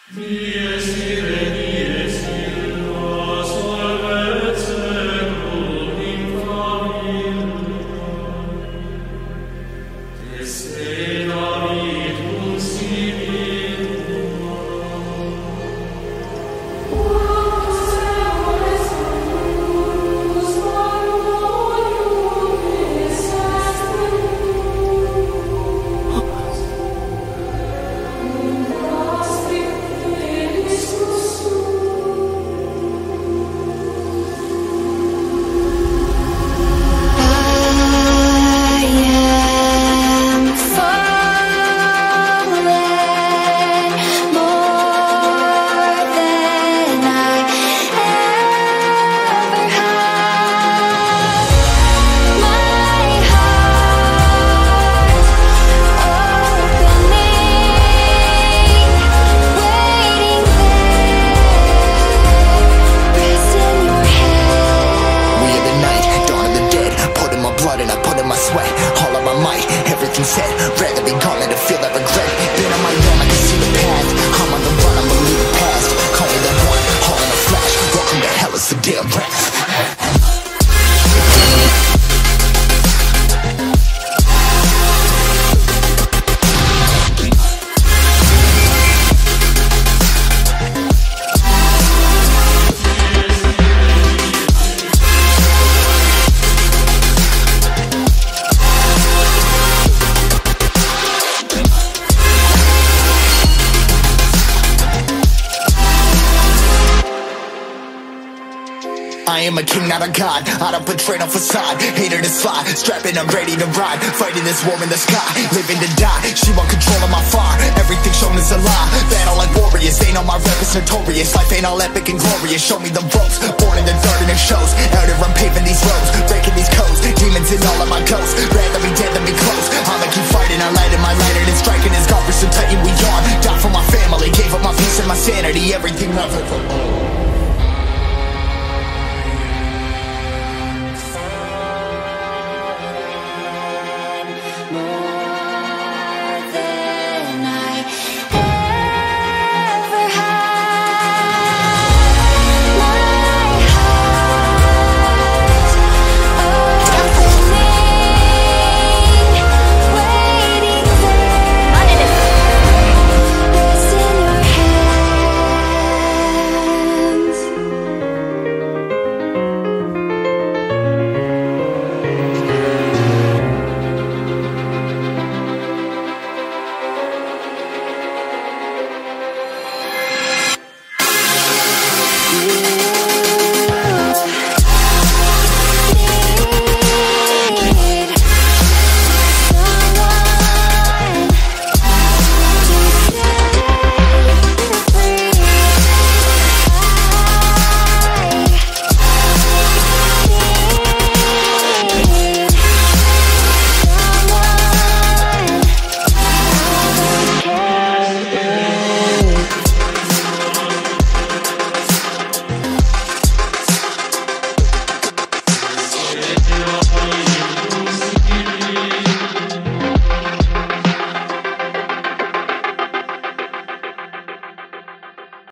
I am a king, not a god. I don't portray no facade. Hater to slide, strapping, I'm ready to ride. Fighting this war in the sky, living to die. She want control of my fire, everything shown is a lie. Battle like warriors, ain't all my rap is notorious. Life ain't all epic and glorious, show me the ropes. Born in the dirt and it shows. Out here I'm paving these roads, breaking these codes. Demons in all of my ghosts, rather be dead than be close.